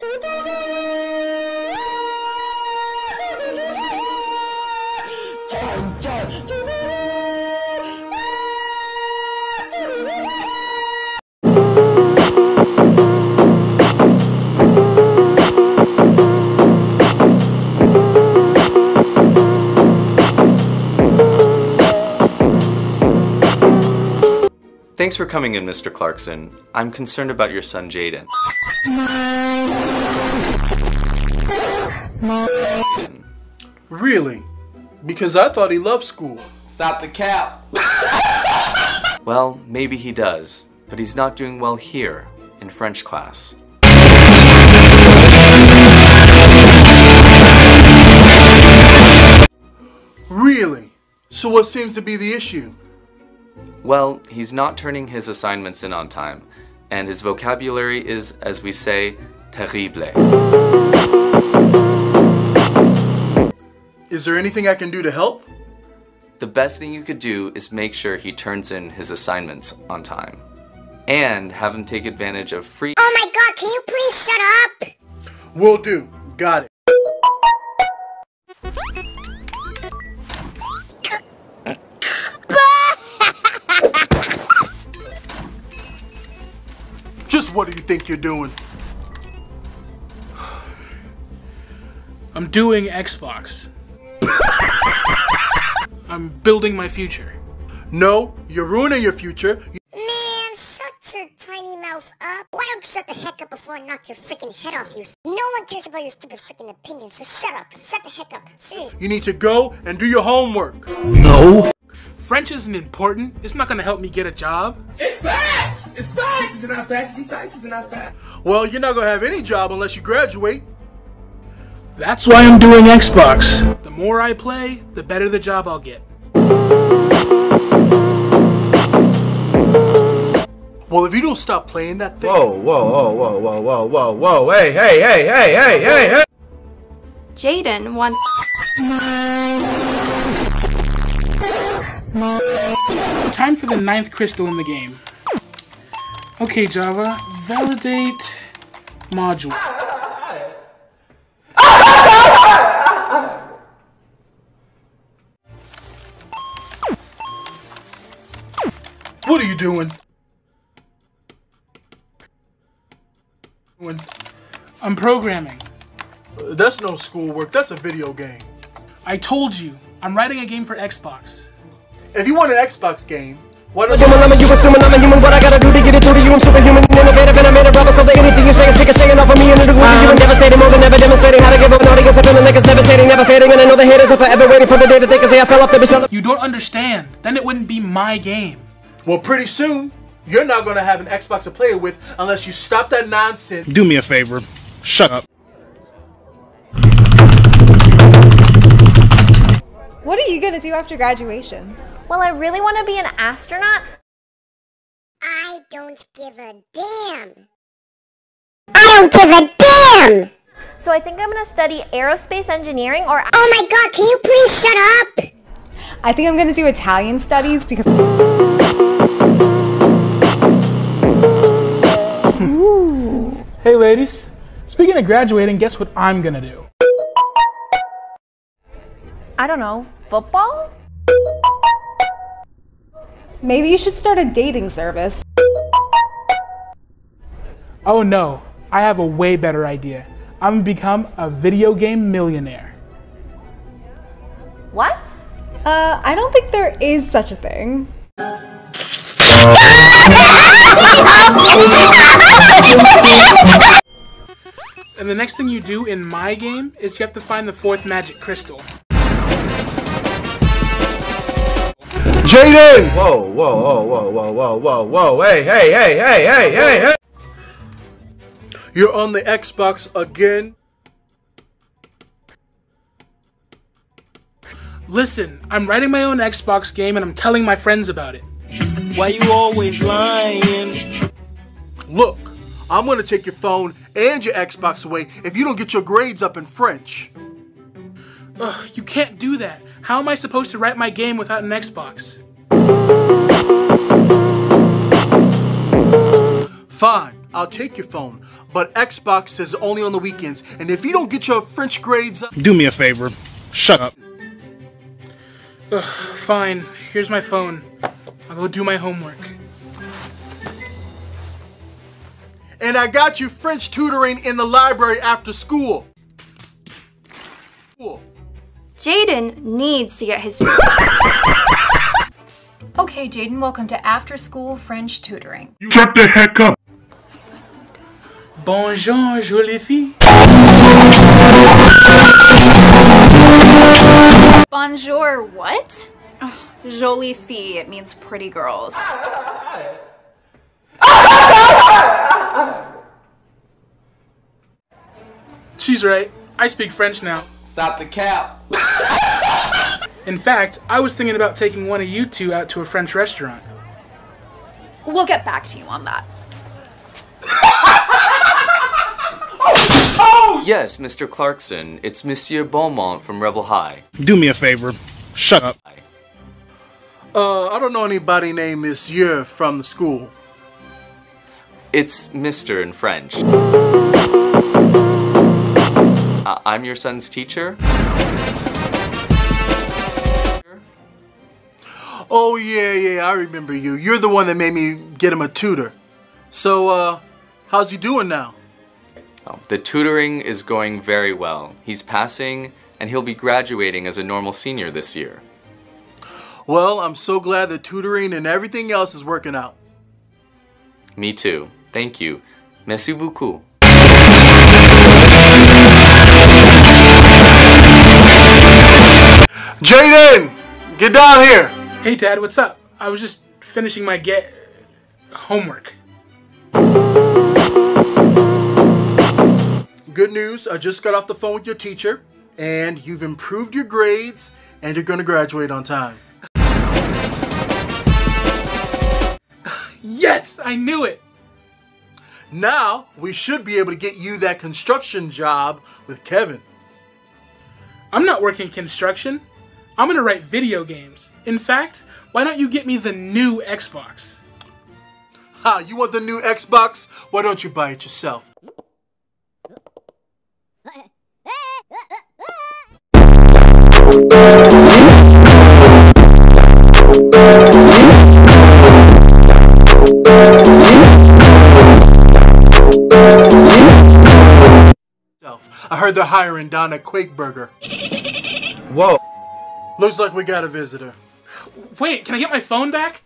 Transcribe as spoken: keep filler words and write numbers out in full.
Thanks for coming in, Mister Clarkson. I'm concerned about your son, Jaden. Really? Because I thought he loved school. Stop the cap. Well, maybe he does, but he's not doing well here, in French class. Really? So what seems to be the issue? Well, he's not turning his assignments in on time, and his vocabulary is, as we say, terrible. Is there anything I can do to help? The best thing you could do is make sure he turns in his assignments on time. And have him take advantage of free— Oh my god, can you please shut up? Will do. Got it. Just what do you think you're doing? I'm doing Xbox. I'm building my future. No, you're ruining your future. Man, shut your tiny mouth up. Why don't you shut the heck up before I knock your freaking head off you? No one cares about your stupid freaking opinions, so shut up. Shut the heck up. Seriously. You need to go and do your homework. No. French isn't important. It's not gonna help me get a job. It's facts! It's facts! It's not facts. These facts are not facts. Well, you're not gonna have any job unless you graduate. That's why I'm doing Xbox. The more I play, the better the job I'll get. Well, if you don't stop playing that thing— Whoa, whoa, whoa, whoa, whoa, whoa, whoa, whoa, hey, hey, hey, hey, hey, hey, hey! Jaden wants— Time for the ninth crystal in the game. Okay, Java, validate module. What are you doing? I'm programming. Uh, that's no schoolwork, that's a video game. I told you, I'm writing a game for Xbox. If you want an Xbox game, why don't you assuming I'm a human? What I gotta do to get it through to you? I'm superhuman, innovative, and I made a rubber so that anything you say is sick of shaking off of me and it'll glue to you. I'm devastating, more than ever demonstrating how to give up an audience a feeling like it's devastating, never fading, and I know the haters are forever waiting for the day that they can say I fell off the bitch. You don't understand. Then it wouldn't be my game. Well, pretty soon, you're not gonna have an Xbox to play with unless you stop that nonsense. Do me a favor. Shut up. What are you gonna do after graduation? Well, I really want to be an astronaut. I don't give a damn. I don't give a damn! So I think I'm going to study aerospace engineering or— Oh my god, can you please shut up? I think I'm gonna do Italian studies because— Ooh. Hey ladies, speaking of graduating, guess what I'm gonna do? I don't know, football? Maybe you should start a dating service. Oh no, I have a way better idea. I'm gonna become a video game millionaire. What? Uh, I don't think there is such a thing. And the next thing you do in my game is you have to find the fourth magic crystal. Jaden! Whoa, whoa, whoa, whoa, whoa, whoa, whoa, whoa, hey, hey, hey, hey, hey, hey, hey! You're on the Xbox again? Listen, I'm writing my own Xbox game and I'm telling my friends about it. Why you always lying? Look, I'm gonna take your phone and your Xbox away if you don't get your grades up in French. Ugh, you can't do that. How am I supposed to write my game without an Xbox? Fine, I'll take your phone, but Xbox says only on the weekends, and if you don't get your French grades up... Do me a favor. Shut up. Ugh, fine. Here's my phone. I'll go do my homework. And I got you French tutoring in the library after school. Cool. Jaden needs to get his... Okay, Jaden, welcome to After School French Tutoring. You shut the heck up. Bonjour, jolie fille. Bonjour, what? Oh, jolie fille, it means pretty girls. She's right. I speak French now. Stop the cap. In fact, I was thinking about taking one of you two out to a French restaurant. We'll get back to you on that. Yes, Mister Clarkson, it's Monsieur Beaumont from Rebel High. Do me a favor. Shut up. Uh, I don't know anybody named Monsieur from the school. It's Mister in French. Uh, I'm your son's teacher? Oh, yeah, yeah, I remember you. You're the one that made me get him a tutor. So, uh, how's he doing now? Oh, the tutoring is going very well. He's passing, and he'll be graduating as a normal senior this year. Well, I'm so glad that tutoring and everything else is working out. Me too. Thank you. Merci beaucoup. Jaden! Get down here! Hey, Dad, what's up? I was just finishing my get... homework. Good news, I just got off the phone with your teacher, and you've improved your grades, and you're gonna graduate on time. Yes! I knew it! Now, we should be able to get you that construction job with Kevin. I'm not working construction. I'm gonna write video games. In fact, why don't you get me the new Xbox? Ha, you want the new Xbox? Why don't you buy it yourself? I heard they're hiring down at Quake Burger. Whoa. Looks like we got a visitor. Wait, can I get my phone back?